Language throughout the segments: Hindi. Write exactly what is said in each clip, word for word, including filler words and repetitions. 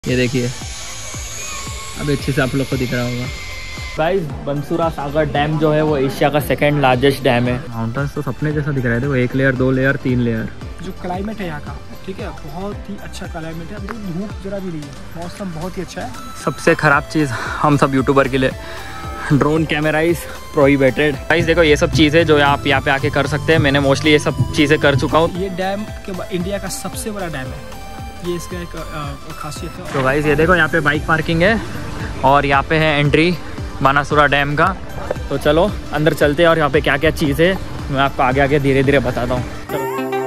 ये देखिए, अब अच्छे से आप लोग को दिख रहा होगा गाइस। बंसुरा सागर डैम जो है वो एशिया का सेकंड लार्जेस्ट डैम है। माउंटेन्स तो सपने जैसा दिख रहा है, देखो एक लेयर, दो लेयर, तीन लेयर। जो क्लाइमेट है यहाँ का, ठीक है, बहुत ही अच्छा क्लाइमेट है। अभी धूप जरा भी नहीं है, मौसम बहुत ही अच्छा है। सबसे ख़राब चीज़ हम सब यूट्यूबर के लिए, drone camera is prohibited. Guys देखो ये सब चीज़ें जो आप यहाँ पे आके कर सकते हैं, मैंने मोस्टली ये सब चीज़ें कर चुका हूँ। ये डैम के इंडिया का सबसे बड़ा डैम है, ये इसका एक खासियत है। तो गाइस ये देखो यहाँ पे बाइक पार्किंग है और यहाँ पे है एंट्री बानासुरा डैम का। तो चलो अंदर चलते हैं और यहाँ पे क्या क्या चीज़ है मैं आपको आगे आगे धीरे धीरे बताता हूँ। चलो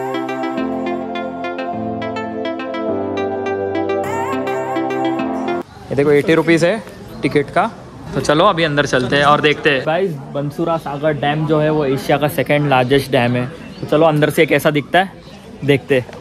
ये देखो एटी रुपीज़ है टिकट का। तो चलो अभी अंदर चलते हैं और देखते हैं। गाइस बंसुरा सागर डैम जो है वो एशिया का सेकेंड लार्जेस्ट डैम है। तो चलो अंदर से कैसा दिखता है देखते हैं।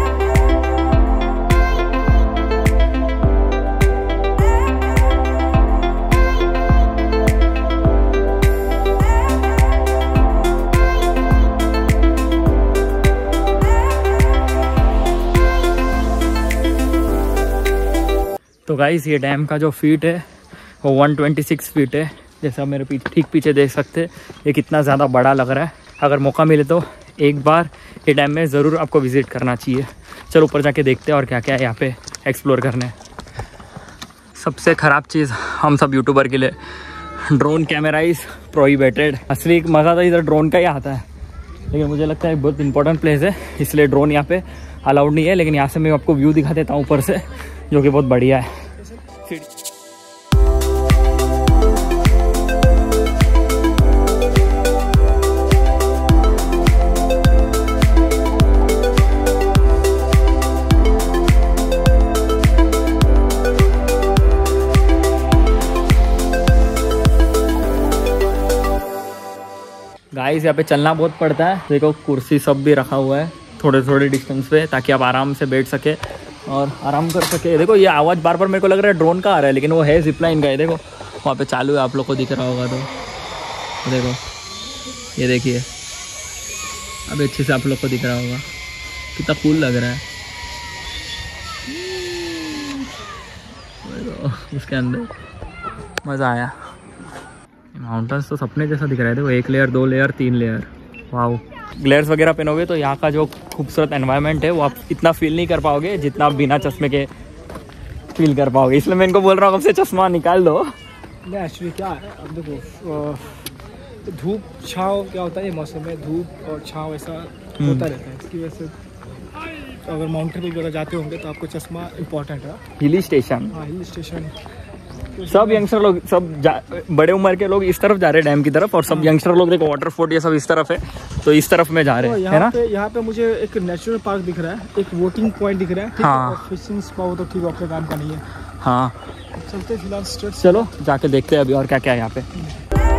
तो गाइस ये डैम का जो फीट है वो एक सौ छब्बीस फीट है। जैसा मेरे पीछे ठीक पीछे देख सकते हैं, ये कितना ज़्यादा बड़ा लग रहा है। अगर मौका मिले तो एक बार ये डैम में ज़रूर आपको विज़िट करना चाहिए। चलो ऊपर जाके देखते हैं और क्या क्या है यहाँ पे एक्सप्लोर करने। सबसे ख़राब चीज़ हम सब यूट्यूबर के लिए, ड्रोन कैमरा इज़ प्रोहिबिटेड। असली मज़ा तो इधर ड्रोन का ही आता है, लेकिन मुझे लगता है बहुत इंपॉर्टेंट प्लेस है इसलिए ड्रोन यहाँ पे अलाउड नहीं है। लेकिन यहाँ से मैं आपको व्यू दिखा देता हूँ ऊपर से, जो कि बहुत बढ़िया है। गाइस यहाँ पे चलना बहुत पड़ता है। देखो कुर्सी सब भी रखा हुआ है थोड़े थोड़े डिस्टेंस पे, ताकि आप आराम से बैठ सके और आराम कर सके। देखो ये आवाज़ बार बार मेरे को लग रहा है ड्रोन का आ रहा है, लेकिन वो है जिपलाइन का है। देखो वहाँ पे चालू है, आप लोग को दिख रहा होगा। तो देखो ये देखिए, अब अच्छे से आप लोग को दिख रहा होगा कितना कूल लग रहा है। देखो उसके अंदर मज़ा आया। माउंटेन्स तो सपने जैसा दिख रहा है। देखो एक लेयर, दो लेयर, तीन लेयर। वाओ, ग्लेयर्स वगैरह पहनोगे तो यहाँ का जो खूबसूरत एनवायरनमेंट है वो आप इतना फील नहीं कर पाओगे जितना आप बिना चश्मे के फील कर पाओगे। इसलिए मैं इनको बोल रहा हूँ अब से चश्मा निकाल दो। एक्चुअली क्या है, अब देखो धूप छाँव क्या होता है, ये मौसम में धूप और छाँव ऐसा होता रहता है। इसकी वजह से अगर माउंटेन पे वगैरह जाते होंगे तो आपको चश्मा इम्पोर्टेंट है। हिली स्टेशन, हाँ हिल स्टेशन। सब यंगस्टर लोग, सब बड़े उम्र के लोग इस तरफ जा रहे हैं डैम की तरफ, और सब यंगस्टर लोग देखो वाटर फोर्ट ये सब इस तरफ है, तो इस तरफ में जा रहे हैं, है ना। यहाँ पे मुझे एक नेचुरल पार्क दिख रहा है, एक वोटिंग पॉइंट दिख रहा है, हाँ। फिशिंग स्पॉट तो ठीक अपने काम का नहीं है। हाँ चलते फिलहाल स्ट्रेट, चलो जाके देखते हैं अभी और क्या क्या है यहाँ पे।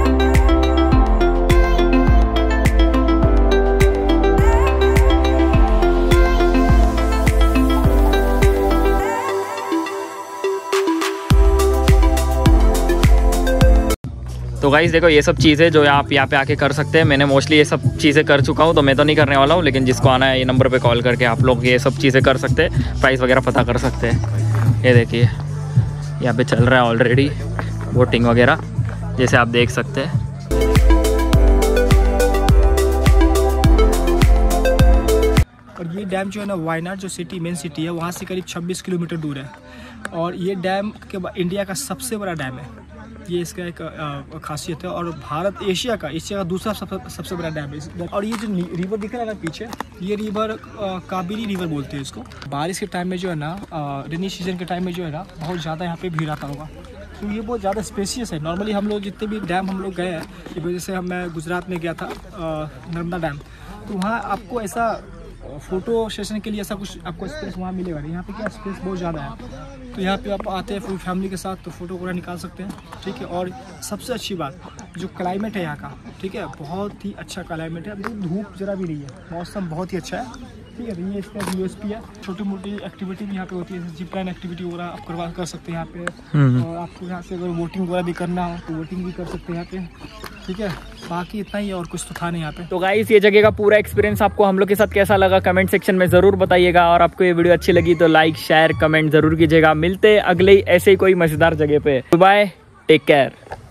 तो गाइस देखो ये सब चीज़ें जो आप यहाँ पे आके कर सकते हैं, मैंने मोस्टली ये सब चीज़ें कर चुका हूँ, तो मैं तो नहीं करने वाला हूँ। लेकिन जिसको आना है ये नंबर पे कॉल करके आप लोग ये सब चीज़ें कर सकते हैं, प्राइस वगैरह पता कर सकते हैं। ये देखिए यहाँ पे चल रहा है ऑलरेडी बोटिंग वगैरह, जैसे आप देख सकते हैं। और ये डैम जो है ना, वायनाड जो सिटी मेन सिटी है वहाँ से करीब छब्बीस किलोमीटर दूर है। और ये डैम के इंडिया का सबसे बड़ा डैम है, ये इसका एक खासियत है। और भारत एशिया का एशिया का दूसरा सब, सबसे बड़ा डैम है। और ये जो रिवर दिख रहा है ना पीछे, ये रिवर काबेरी रिवर बोलते हैं इसको। बारिश के टाइम में जो है ना, रेनी सीजन के टाइम में जो है ना, बहुत ज़्यादा यहाँ पे भीड़ आता होगा। तो ये बहुत ज़्यादा स्पेशियस है। नॉर्मली हम लोग जितने भी डैम हम लोग गए हैं, इस वजह से हम मैं गुजरात में गया था नर्मदा डैम, तो वहाँ आपको ऐसा फ़ोटो सेशन के लिए ऐसा कुछ आपको स्पेस वहाँ मिलेगा नहीं। यहाँ पे क्या स्पेस बहुत ज़्यादा है, तो यहाँ पे आप आते हैं फुल फैमिली के साथ तो फ़ोटो वगैरह निकाल सकते हैं, ठीक है। और सबसे अच्छी बात जो क्लाइमेट है यहाँ का, ठीक है, बहुत ही अच्छा क्लाइमेट है। अभी धूप जरा भी नहीं है, मौसम बहुत ही अच्छा है। ठीक है। तो ये इसका यूएसपी है। छोटी मोटी एक्टिविटी भी यहाँ पे होती है, जैसे जिप लाइन एक्टिविटी वगैरह आप करवा कर सकते हैं यहाँ पे। और आपको यहाँ से अगर वोटिंग वगैरह भी करना हो तो वोटिंग भी कर सकते हैं यहाँ पे, ठीक है। बाकी इतना ही, और कुछ तो था नहीं यहाँ पे। तो गाइस ये जगह का पूरा एक्सपीरियंस आपको हम लोग के साथ कैसा लगा कमेंट सेक्शन में जरूर बताइएगा, और आपको ये वीडियो अच्छी लगी तो लाइक शेयर कमेंट जरूर कीजिएगा। मिलते अगले ऐसे ही कोई मजेदार जगह पे। Bye, take care.